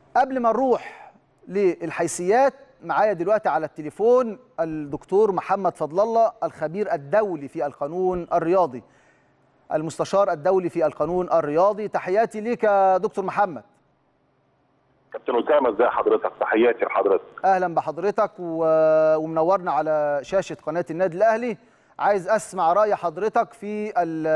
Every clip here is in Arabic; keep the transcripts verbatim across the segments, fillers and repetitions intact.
قبل ما نروح للحيثيات، معايا دلوقتي على التليفون الدكتور محمد فضل الله، الخبير الدولي في القانون الرياضي، المستشار الدولي في القانون الرياضي. تحياتي ليك يا دكتور محمد. كابتن أسامة، ازي حضرتك؟ تحياتي لحضرتك. اهلا بحضرتك ومنورنا على شاشة قناة النادي الأهلي. عايز اسمع رأي حضرتك في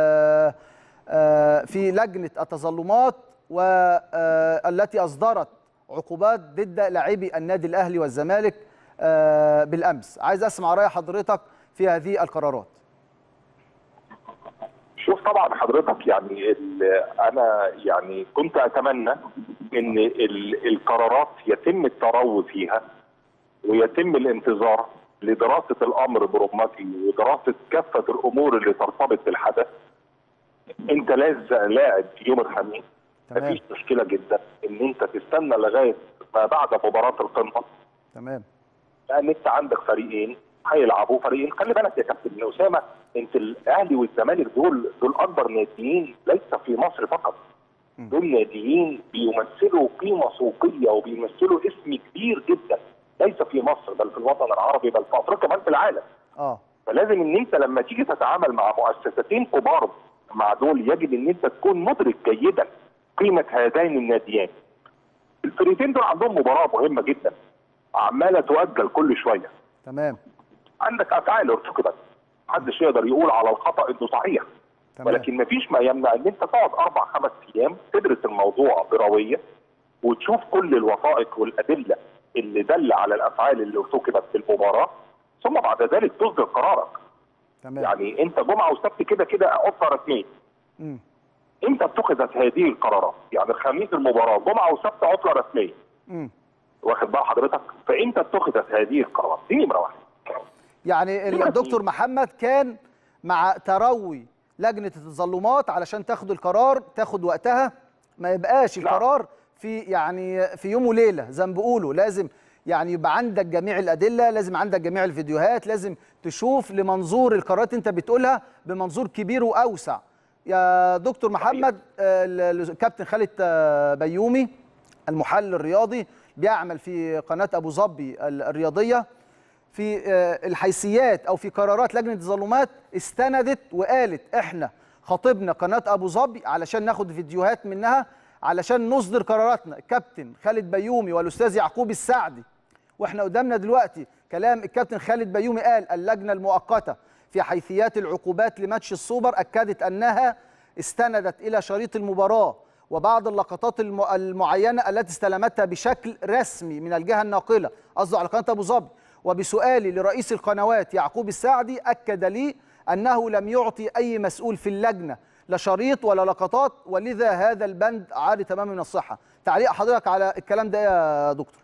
في لجنة التظلمات والتي اصدرت عقوبات ضد لاعبي النادي الأهلي والزمالك بالامس. عايز اسمع رأي حضرتك في هذه القرارات. شوف، طبعا حضرتك يعني انا يعني كنت اتمنى ان القرارات يتم التروي فيها ويتم الانتظار لدراسه الامر برمته ودراسه كافه الامور اللي ترتبط بالحدث. انت لازم لاعب يوم الخميس، مفيش مشكله جدا ان انت تستنى لغايه ما بعد مباراه القمه. تمام. لان انت عندك فريقين هيلعبوا، فريقين خلي بالك يا كابتن اسامه، انت الاهلي والزمالك دول دول اكبر ناديين ليس في مصر فقط. دول ناديين بيمثلوا قيمه سوقيه وبيمثلوا اسم كبير جدا، ليس في مصر بل في الوطن العربي بل في افريقيا بل في العالم. اه فلازم ان انت لما تيجي تتعامل مع مؤسستين كبار مع دول يجب ان انت تكون مدرك جيدا قيمه هذين الناديين. الفريقين دول عندهم مباراه مهمه جدا عماله تؤجل كل شويه. تمام. عندك افعال ارتكبت، محدش يقدر يقول على الخطا انه صحيح. تمام. ولكن مفيش ما يمنع ان انت تقعد اربع خمس ايام تدرس الموضوع برويه وتشوف كل الوثائق والادله اللي دل على الافعال اللي ارتكبت في المباراه، ثم بعد ذلك تصدر قرارك. تمام. يعني انت جمعه وسبت كده كده عطله رسميه. امم امتى اتخذت هذه القرارات؟ يعني الخميس المباراه، جمعه وسبت عطله رسميه. امم واخد بال حضرتك؟ فامتى اتخذت هذه القرارات؟ دي نمره واحد. يعني الدكتور محمد كان مع تروي لجنه التظلمات علشان تاخد القرار، تاخد وقتها، ما يبقاش القرار في يعني في يوم وليله زي ما بيقولوا. لازم يعني يبقى عندك جميع الادله، لازم عندك جميع الفيديوهات، لازم تشوف لمنظور القرارات انت بتقولها بمنظور كبير واوسع. يا دكتور محمد، الكابتن خالد بيومي المحلل الرياضي بيعمل في قناه ابو ظبي الرياضيه، في الحيثيات او في قرارات لجنه التظلمات استندت وقالت احنا خاطبنا قناه ابو ظبي علشان ناخد فيديوهات منها علشان نصدر قراراتنا. الكابتن خالد بيومي والاستاذ يعقوب السعدي، واحنا قدامنا دلوقتي كلام الكابتن خالد بيومي، قال اللجنه المؤقته في حيثيات العقوبات لماتش السوبر اكدت انها استندت الى شريط المباراه وبعض اللقطات المعينه التي استلمتها بشكل رسمي من الجهه الناقله، قصده على قناه ابو ظبي. وبسؤالي لرئيس القنوات يعقوب السعدي اكد لي انه لم يعطي اي مسؤول في اللجنه لا شريط ولا لقطات، ولذا هذا البند عاري تماما من الصحه. تعليق حضرتك على الكلام ده يا دكتور؟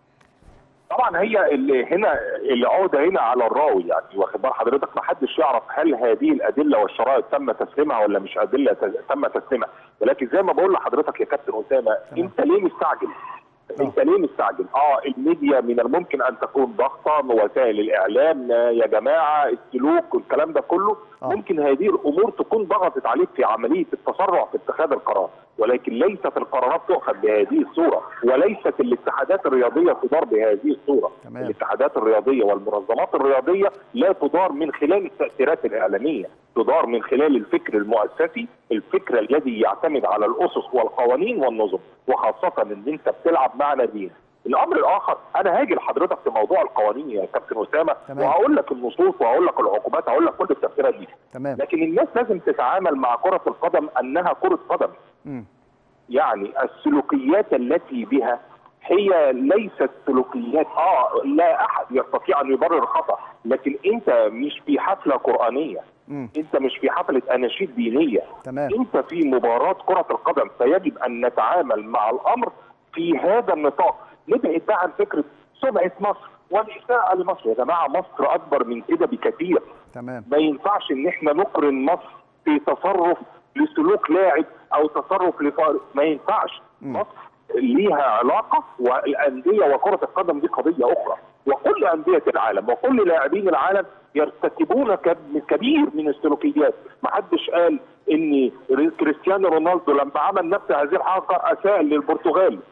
طبعا هي اللي هنا العوده هنا على الراوي، يعني واخد بال حضرتك، ما حدش يعرف هل هذه الادله والشرائط تم تسليمها ولا مش ادله تم تسليمها. ولكن زي ما بقول لحضرتك يا كابتن اسامه، انت ليه مستعجل؟ انت ليه مستعجل؟ اه الميديا من الممكن ان تكون ضغطا، وسائل الاعلام يا جماعه السلوك والكلام ده كله، آه. ممكن هذه الامور تكون ضغطت عليك في عمليه التسرع في اتخاذ القرار، ولكن ليست القرارات تؤخذ بهذه الصوره، وليست الاتحادات الرياضيه تدار بهذه الصوره. تمام. الاتحادات الرياضيه والمنظمات الرياضيه لا تدار من خلال التاثيرات الاعلاميه، تدار من خلال الفكر المؤسسي، الفكر الذي يعتمد على الاسس والقوانين والنظم، وخاصه ان انت بتلعب مع ناديين. الامر الاخر، انا هاجي لحضرتك في موضوع القوانين يا كابتن اسامه، وهقول لك النصوص وهقول لك العقوبات، هقول لك كل التفسيرات دي. تمام. لكن الناس لازم تتعامل مع كره القدم انها كره قدم. م. يعني السلوكيات التي بها هي ليست سلوكيات، اه لا احد يستطيع ان يبرر الخطا، لكن انت مش في حفله قرانيه. م. انت مش في حفله اناشيد دينيه. تمام. انت في مباراه كره القدم، فيجب ان نتعامل مع الامر في هذا النطاق. نبعد بقى عن فكره سمعه مصر والاساءه لمصر. يا جماعه مصر اكبر من كده بكثير. تمام. ما ينفعش ان احنا نقرن مصر في تصرف لسلوك لاعب او تصرف لفارق، ما ينفعش. م. مصر ليها علاقه، والانديه وكره القدم دي قضيه اخرى، وكل انديه العالم وكل لاعبين العالم يرتكبون كبير من السلوكيات. ما حدش قال ان كريستيانو رونالدو لما عمل نفس هذه الحركه اساء للبرتغال.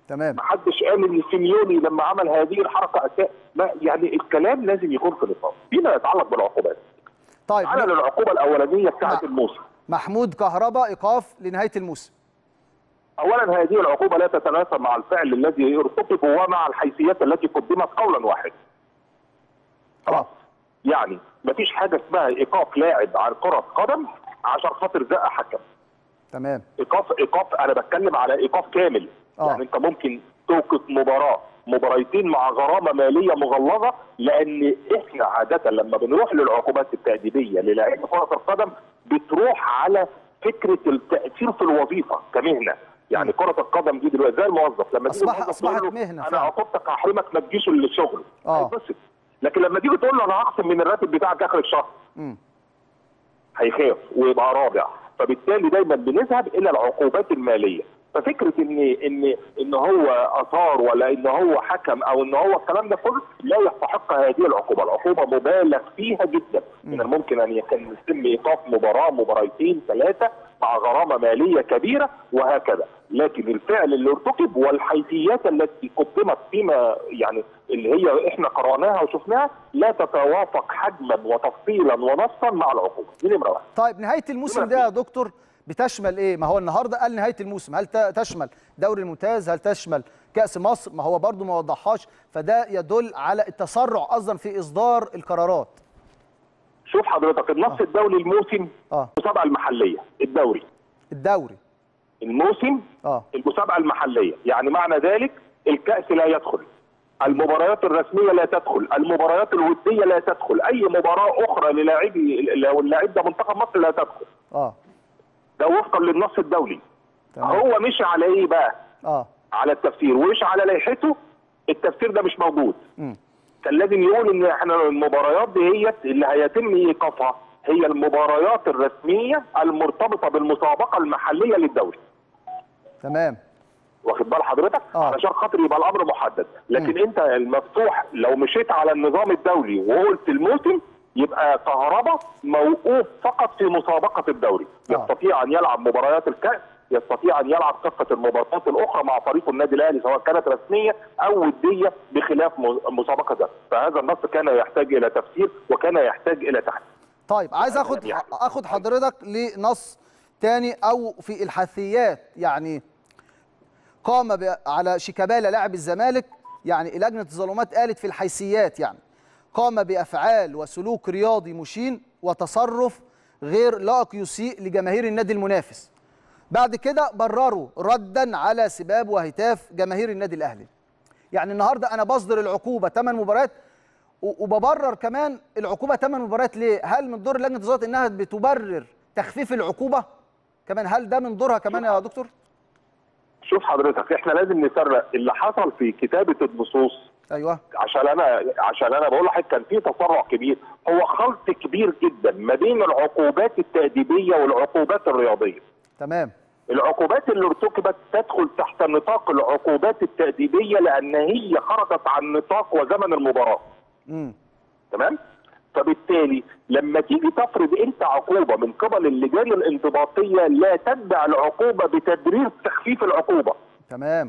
تمام. ما حدش قال ان سيميوني لما عمل هذه الحركه اساء، ما يعني الكلام لازم يكون في نطاق فيما يتعلق بالعقوبات. طيب على العقوبه الاولانيه بتاعه الموسم، محمود كهربا ايقاف لنهايه الموسم. اولا هذه العقوبه لا تتناسب مع الفعل الذي ارتكب ومع الحيثيات التي قدمت قولا واحدا. خلاص؟ يعني مفيش حاجه اسمها ايقاف لاعب عن كره قدم عشان خاطر زق حكم. تمام. ايقاف ايقاف انا بتكلم على ايقاف كامل. أوه. يعني انت ممكن توقف مباراه مباراتين مع غرامه ماليه مغلظه، لان احنا عاده لما بنروح للعقوبات التأديبيه للاعيبه كره القدم بتروح على فكره التاثير في الوظيفه كمهنه. يعني كره القدم دي دلوقتي زي الموظف، لما تيجي اصبحت اصبحت مهنه. انا عاقبتك هحرمك ما تجيش الشغل اه لكن لما تيجي تقول له انا هخصم من الراتب بتاعك اخر الشهر امم هيخاف ويبقى رابع. فبالتالي دايما بنذهب الى العقوبات الماليه. ففكره ان ان ان هو اثار ولا ان هو حكم او ان هو الكلام ده كله لا يستحق هذه العقوبه، العقوبه مبالغ فيها جدا. من الممكن ان يكون يتم ايقاف مباراه مباراتين ثلاثه مع غرامه ماليه كبيره وهكذا، لكن الفعل اللي ارتكب والحيثيات التي قدمت فيما يعني اللي هي احنا قراناها وشفناها لا تتوافق حجما وتفصيلا ونصا مع العقوبه. دي نمره واحد. طيب نهايه الموسم ده يا دكتور بتشمل ايه؟ ما هو النهارده قال نهايه الموسم، هل تشمل دوري الممتاز؟ هل تشمل كأس مصر؟ ما هو برضو ما وضحهاش، فده يدل على التسرع اصلا في اصدار القرارات. شوف حضرتك النص آه. الدولي الموسم اه المسابقه المحليه، الدوري الدوري الموسم اه المسابقه المحليه، يعني معنى ذلك الكأس لا يدخل، المباريات الرسميه لا تدخل، المباريات الوديه لا تدخل، اي مباراه اخرى للاعبي لو اللاعب ده منتخب مصر لا تدخل. اه ده وفقا للنص الدولي. تمام. هو مشي على ايه بقى؟ اه على التفسير ومش على لائحته. التفسير ده مش موجود. امم كان لازم يقول ان احنا المباريات ديت اللي هيتم ايقافها هي المباريات الرسميه المرتبطه بالمسابقه المحليه للدوري. تمام. واخد بال حضرتك؟ آه. علشان خاطر يبقى الامر محدد، لكن م. انت المفتوح لو مشيت على النظام الدولي وقلت الموسم يبقى كهربا موقوف فقط في مسابقه الدوري. آه. يستطيع ان يلعب مباريات الكأس، يستطيع ان يلعب كافه المباريات الاخرى مع فريق النادي الاهلي سواء كانت رسميه او وديه بخلاف مسابقه ده. فهذا النص كان يحتاج الى تفسير وكان يحتاج الى تحديد. طيب عايز اخد اخد حضرتك لنص تاني او في الحثيات. يعني قام على شيكابالا لاعب الزمالك، يعني لجنه الظلمات قالت في الحيثيات يعني قام بافعال وسلوك رياضي مشين وتصرف غير لائق يسيء لجماهير النادي المنافس. بعد كده برروا ردا على سباب وهتاف جماهير النادي الاهلي. يعني النهارده انا بصدر العقوبه ثمان مباريات وببرر كمان العقوبه ثمان مباريات ليه؟ هل من دور لجنه الظلمات انها بتبرر تخفيف العقوبه كمان؟ هل ده من دورها كمان يا دكتور؟ شوف حضرتك احنا لازم نفرق اللي حصل في كتابه النصوص. ايوه عشان انا عشان انا بقول لحضرتك كان في تسرع كبير، هو خلط كبير جدا ما بين العقوبات التأديبيه والعقوبات الرياضيه. تمام. العقوبات اللي ارتكبت تدخل تحت نطاق العقوبات التأديبيه لان هي خرجت عن نطاق وزمن المباراه. امم تمام؟ فبالتالي لما تيجي تفرض انت عقوبه من قبل اللجان الانضباطيه لا تتبع العقوبه بتبرير تخفيف العقوبه. تمام.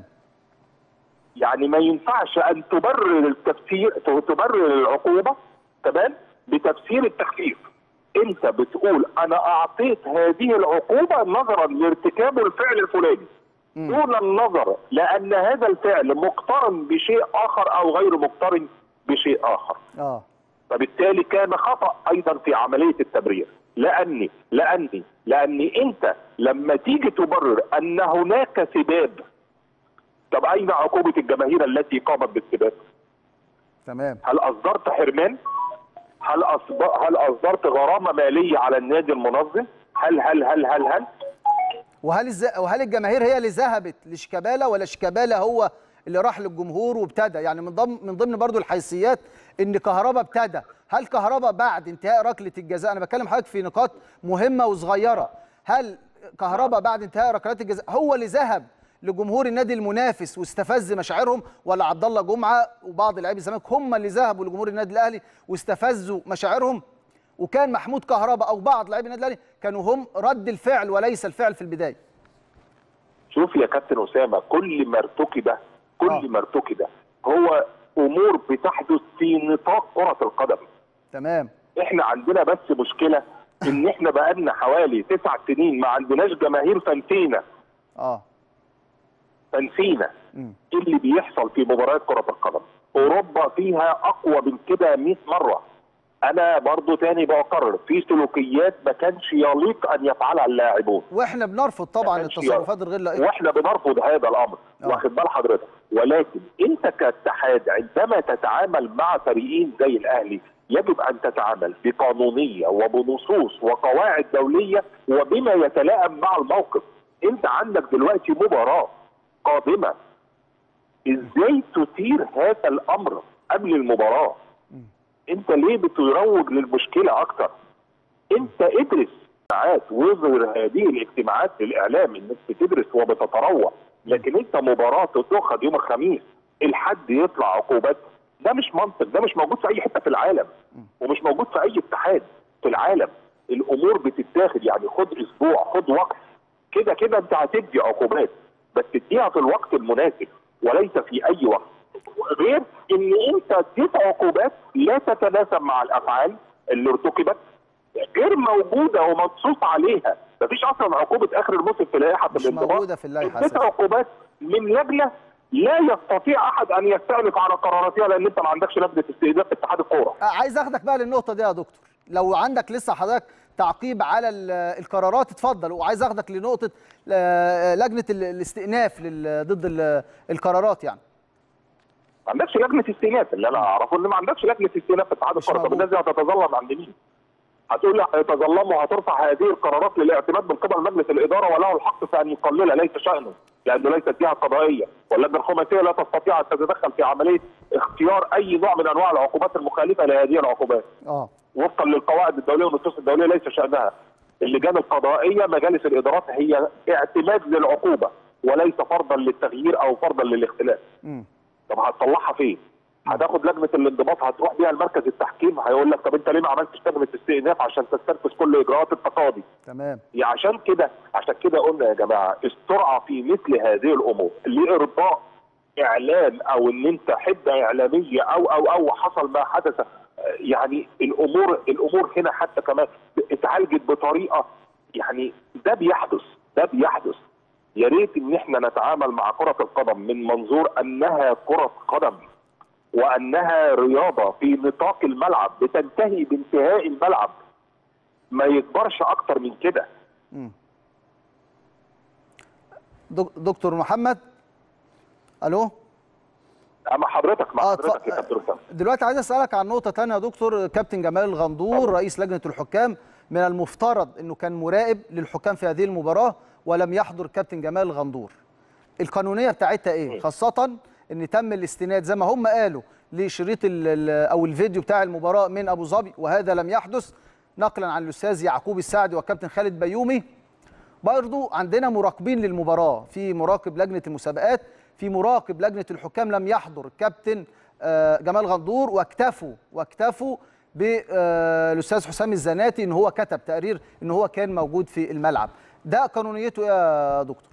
يعني ما ينفعش ان تبرر التفسير تبرر العقوبه تمام بتفسير التخفيف. انت بتقول انا اعطيت هذه العقوبه نظرا لارتكاب الفعل الفلاني دون النظر لان هذا الفعل مقترن بشيء اخر او غير مقترن بشيء اخر. اه فبالتالي كان خطأ ايضا في عمليه التبرير، لاني لاني لاني انت لما تيجي تبرر ان هناك سباب، طب اين عقوبه الجماهير التي قامت بالسباب؟ تمام. هل اصدرت حرمان؟ هل هل اصدرت غرامه ماليه على النادي المنظم؟ هل هل هل هل هل وهل الز... وهل الجماهير هي اللي ذهبت لشيكابالا ولا شيكابالا هو اللي راح للجمهور وابتدى؟ يعني من ضمن من ضمن برضه الحيثيات ان كهربا ابتدى. هل كهربا بعد انتهاء ركله الجزاء، انا بكلم حضرتك في نقاط مهمه وصغيره، هل كهربا بعد انتهاء ركلات الجزاء هو اللي ذهب لجمهور النادي المنافس واستفز مشاعرهم، ولا عبد الله جمعه وبعض لاعبي الزمالك هم اللي ذهبوا لجمهور النادي الاهلي واستفزوا مشاعرهم؟ وكان محمود كهربا او بعض لاعبي النادي الاهلي كانوا هم رد الفعل وليس الفعل في البدايه. شوف يا كابتن اسامه، كل ما ارتكب كل آه. ما ارتكب هو امور بتحدث في نطاق كره القدم. تمام. احنا عندنا بس مشكله ان احنا بقالنا حوالي تسع سنين ما عندناش جماهير. فانسينا اه فانسينا مم. ايه اللي بيحصل في مباريات كره القدم. اوروبا فيها اقوى من كده مئة مره. انا برضو تاني بقرر في سلوكيات ما كانش يليق ان يفعلها اللاعبون، واحنا بنرفض طبعا كانش التصرفات الغير لائقه. واحنا بنرفض هذا الامر. آه. واخد بال حضرتك؟ ولكن انت كاتحاد عندما تتعامل مع فريقين زي الاهلي يجب ان تتعامل بقانونيه وبنصوص وقواعد دوليه وبما يتلائم مع الموقف. انت عندك دلوقتي مباراه قادمه، ازاي تثير هذا الامر قبل المباراه؟ انت ليه بتروج للمشكله اكتر؟ انت ادرس اجتماعات واظهر هذه الاجتماعات للاعلام انك بتدرس وبتتروع، لكن انت مباراه تؤخذ يوم الخميس الحد يطلع عقوبات، ده مش منطق، ده مش موجود في اي حته في العالم ومش موجود في اي اتحاد في العالم. الامور بتتاخد يعني خد اسبوع، خد وقت، كده كده انت هتدي عقوبات بس تديها في الوقت المناسب وليس في اي وقت. غير ان انت اديت عقوبات لا تتناسب مع الافعال اللي ارتكبت، غير موجوده ومنصوص عليها. مفيش اصلا عقوبه اخر الموسم في لائحه مش الانضباط. موجوده في اللائحه. اديت عقوبات من لجنه لا يستطيع احد ان يستأنف على قراراتها لان انت ما عندكش لجنه استئناف في اتحاد الكوره. عايز اخدك بقى للنقطه دي يا دكتور، لو عندك لسه حضرتك تعقيب على القرارات اتفضل، وعايز اخدك لنقطه لجنه الاستئناف ضد القرارات. يعني ما عندكش لجنه استئناف، اللي انا اعرفه ان ما عندكش لجنه استئناف في اتحاد الكوره. طب الناس دي هتتظلم عند مين؟ هتقول لي هيتظلم وهترفع هذه القرارات للاعتماد من قبل مجلس الاداره وله الحق في ان يقللها، ليس شانه لانه ليست جهه قضائيه، واللجنه الخماسيه لا تستطيع ان تتدخل في عمليه اختيار اي نوع من انواع العقوبات المخالفه لهذه العقوبات. اه وفقا للقواعد الدوليه والنصوص الدوليه ليس شانها. اللجان القضائيه مجالس الادارات هي اعتماد للعقوبه وليس فرضا للتغيير او فرضا للاختلاف. امم طب هتطلعها فين؟ هتاخد لجنه الانضباط هتروح بيها لمركز التحكيم هيقول لك طب انت ليه ما عملتش لجنه استئناف عشان تستنفذ كل اجراءات التقاضي؟ تمام. يعني عشان كده عشان كده قلنا يا جماعه السرعه في مثل هذه الامور لارضاء اعلام او ان انت حده اعلاميه او او او حصل ما حدث. يعني الامور الامور هنا حتى كمان اتعالجت بطريقه، يعني ده بيحدث ده بيحدث. يا ريت ان احنا نتعامل مع كره القدم من منظور انها كره قدم وانها رياضه في نطاق الملعب بتنتهي بانتهاء الملعب، ما يكبرش اكتر من كده. دكتور محمد الو. اما حضرتك مع آه حضرتك يا كابتن اسامه. دلوقتي عايز اسالك عن نقطه ثانيه يا دكتور. كابتن جمال الغندور رئيس لجنه الحكام من المفترض انه كان مراقب للحكام في هذه المباراه ولم يحضر كابتن جمال الغندور. القانونيه بتاعتها ايه؟ خاصه ان تم الاستناد زي ما هم قالوا لشريط او الفيديو بتاع المباراه من ابو ظبي وهذا لم يحدث، نقلا عن الاستاذ يعقوب السعدي والكابتن خالد بيومي. برضو عندنا مراقبين للمباراه، في مراقب لجنه المسابقات، في مراقب لجنه الحكام لم يحضر كابتن جمال غندور، واكتفوا واكتفوا بالاستاذ حسام الزناتي ان هو كتب تقرير ان هو كان موجود في الملعب. ده قانونيته يا دكتور؟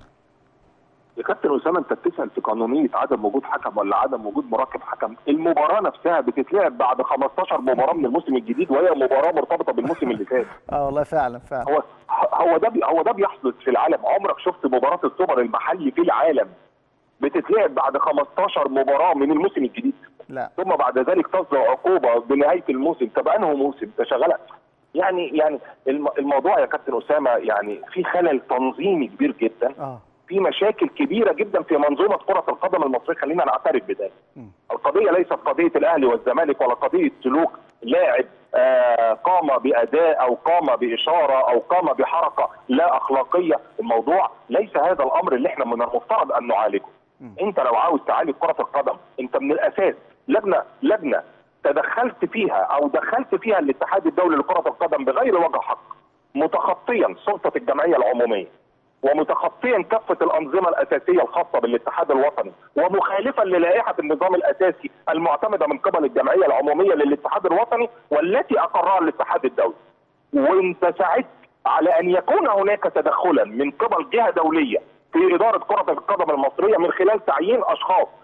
يا كابتن اسامه انت بتسال في قانونيه عدم وجود حكم ولا عدم وجود مراقب حكم؟ المباراه نفسها بتتلعب بعد خمستاشر مباراه من الموسم الجديد وهي مباراه مرتبطه بالموسم اللي فات. اه والله فعلا فعلا. هو هو ده هو ده بيحدث في العالم. عمرك شفت مباراه السوبر المحلي في العالم بتتلعب بعد خمستاشر مباراه من الموسم الجديد؟ لا. ثم بعد ذلك تصدر عقوبه بنهايه الموسم. طب انه موسم تشغلها؟ يعني يعني الموضوع يا كابتن اسامه يعني في خلل تنظيمي كبير جدا. اه في مشاكل كبيره جدا في منظومه كره القدم المصريه، خلينا نعترف بذلك. القضيه ليست قضيه الاهلي والزمالك ولا قضيه سلوك لاعب آه قام باداء او قام باشاره او قام بحركه لا اخلاقيه. الموضوع ليس هذا الامر اللي احنا من المفترض ان نعالجه. انت لو عاوز تعالج كره القدم انت من الاساس لجنه لجنه تدخلت فيها او دخلت فيها الاتحاد الدولي لكره القدم بغير وجه حق، متخطيا سلطه الجمعيه العموميه ومتخطيا كافه الانظمه الاساسيه الخاصه بالاتحاد الوطني ومخالفا للائحه النظام الاساسي المعتمده من قبل الجمعيه العموميه للاتحاد الوطني والتي اقرها الاتحاد الدولي. وانت سعدت على ان يكون هناك تدخلا من قبل جهه دوليه في اداره كره القدم المصريه من خلال تعيين اشخاص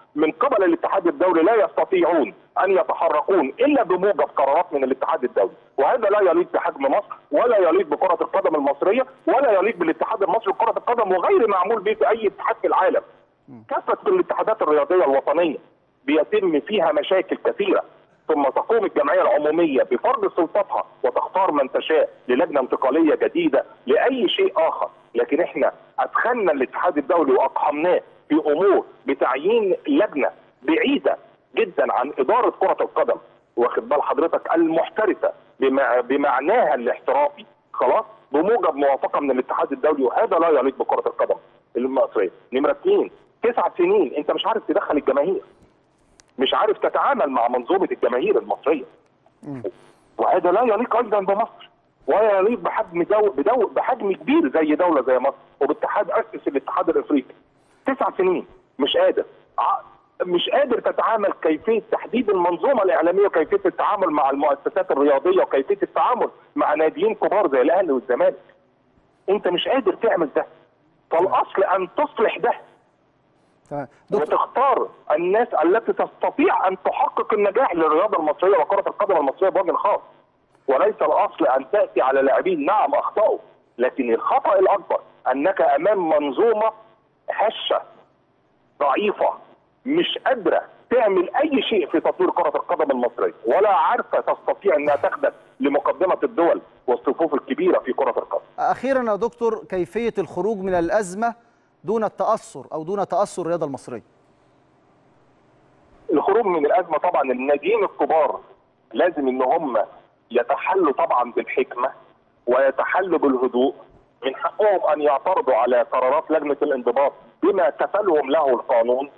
من قبل الاتحاد الدولي لا يستطيعون ان يتحركون الا بموجب قرارات من الاتحاد الدولي، وهذا لا يليق بحجم مصر ولا يليق بكره القدم المصريه ولا يليق بالاتحاد المصري لكره القدم، وغير معمول به في اي اتحاد في العالم. كافه الاتحادات الرياضيه الوطنيه بيتم فيها مشاكل كثيره، ثم تقوم الجمعيه العموميه بفرض سلطتها وتختار من تشاء للجنه انتقاليه جديده لاي شيء اخر، لكن احنا ادخلنا الاتحاد الدولي واقحمناه في امور بتعيين لجنه بعيده جدا عن اداره كره القدم، واخد بال حضرتك، المحترفه بمع... بمعناها الاحترافي، خلاص، بموجب موافقه من الاتحاد الدولي، وهذا لا يليق بكره القدم المصريه. نمره اثنين، تسع سنين انت مش عارف تدخل الجماهير، مش عارف تتعامل مع منظومه الجماهير المصريه، وهذا لا يليق ايضا بمصر ولا يليق بحجم دو... بدو... بحجم كبير زي دوله زي مصر، وباتحاد اسس الاتحاد الافريقي. تسع سنين مش قادر مش قادر تتعامل كيفيه تحديد المنظومه الاعلاميه وكيفيه التعامل مع المؤسسات الرياضيه وكيفيه التعامل مع ناديين كبار زي الاهلي والزمالك. انت مش قادر تعمل ده، فالاصل ان تصلح ده وتختار الناس التي تستطيع ان تحقق النجاح للرياضه المصريه وكره القدم المصريه بوجه خاص، وليس الاصل ان تاتي على لاعبين نعم اخطاوا، لكن الخطا الاكبر انك امام منظومه هشه ضعيفه مش قادره تعمل اي شيء في تطوير كره القدم المصريه، ولا عارفه تستطيع انها تخدم لمقدمه الدول والصفوف الكبيره في كره القدم. اخيرا يا دكتور، كيفيه الخروج من الازمه دون التاثر او دون تاثر الرياضه المصريه؟ الخروج من الازمه طبعا الناديين الكبار لازم ان هم يتحلوا طبعا بالحكمه ويتحلوا بالهدوء، من حقهم ان يعترضوا على قرارات لجنه الانضباط بما كفلهم له القانون.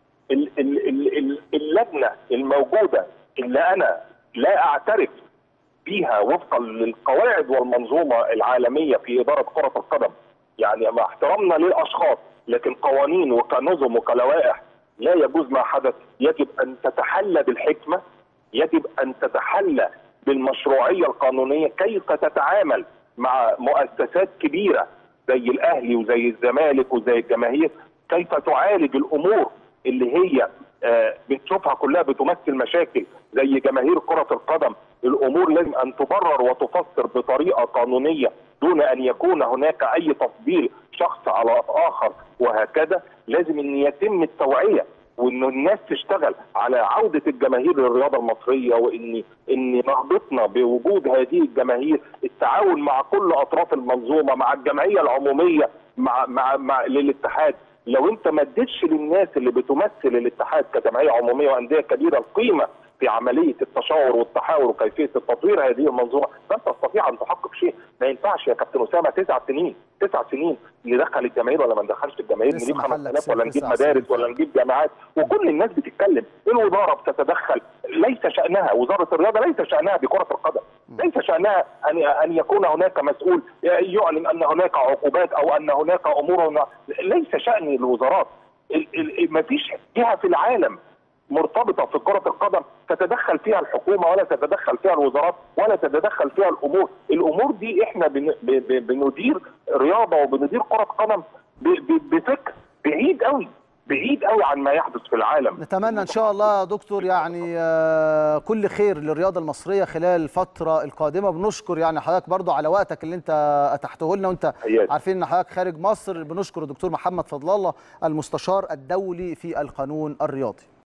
اللجنه الموجوده اللي انا لا اعترف بيها وفقا للقواعد والمنظومه العالميه في اداره كره القدم، يعني مع احترامنا للاشخاص، لكن قوانين وكنظم وكلوائح لا يجوز ما حدث. يجب ان تتحلى بالحكمه، يجب ان تتحلى بالمشروعيه القانونيه، كيف تتعامل مع مؤسسات كبيره زي الاهلي وزي الزمالك وزي الجماهير، كيف تعالج الامور اللي هي آه بتشوفها كلها بتمثل مشاكل زي جماهير كره القدم. الامور لازم ان تبرر وتفسر بطريقه قانونيه دون ان يكون هناك اي تفضيل شخص على اخر، وهكذا. لازم ان يتم التوعيه وان الناس تشتغل على عوده الجماهير للرياضه المصريه، وان ان نهضتنا بوجود هذه الجماهير، التعاون مع كل اطراف المنظومه، مع الجمعيه العموميه، مع مع, مع للاتحاد. لو انت ما اديتش للناس اللي بتمثل الاتحاد كجمعيه عموميه وانديه كبيره القيمه في عمليه التشاور والتحاور وكيفيه التطوير هذه المنظومه، لن تستطيع ان تحقق شيء. ما ينفعش يا كابتن اسامه تسع سنين تسع سنين ندخل الجماهير ولا ما ندخلش الجماهير، نجيب خمس آلاف ولا نجيب مدارس ولا نجيب جامعات، وكل الناس بتتكلم. الوزاره بتتدخل، ليس شانها وزاره الرياضه، ليس شانها بكره القدم، ليس شانها ان ان يكون هناك مسؤول يعلن ان هناك عقوبات او ان هناك امور، ليس شان الوزارات. ما فيش جهه في العالم مرتبطه في كره القدم تتدخل فيها الحكومه ولا تتدخل فيها الوزارات ولا تتدخل فيها الامور. الامور دي احنا بن بندير رياضه وبندير كره قدم بفكر بعيد قوي بعيد قوي عن ما يحدث في العالم. نتمنى ان شاء الله يا دكتور يعني كل خير للرياضه المصريه خلال الفتره القادمه. بنشكر يعني حضرتك برضو على وقتك اللي انت اتحته لنا، وانت عارفين ان حضرتك خارج مصر. بنشكر الدكتور محمد فضل الله المستشار الدولي في القانون الرياضي.